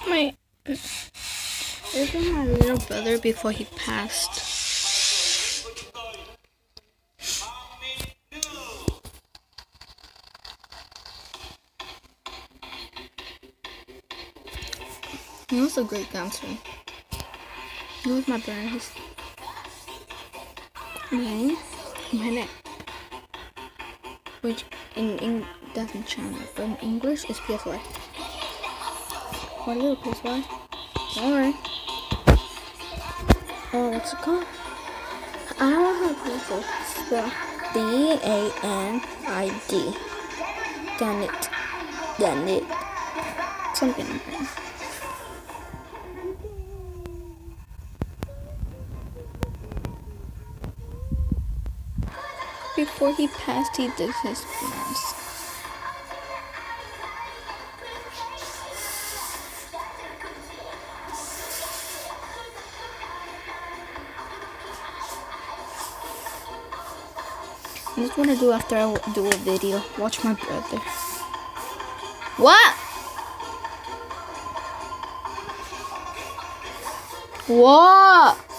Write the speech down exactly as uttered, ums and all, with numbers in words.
My this is my little brother before he passed. He was a great dancer. He was my brother. His name, Mene, which in English doesn't China, but in English is P S Y. What little P S Y? Alright. Oh, what's it called? I don't know how to spell D A N I D. Damn it. Damn it. Something like that. Before he passed, he did his mask. I just want to do after I do a video. Watch my brother. What? What?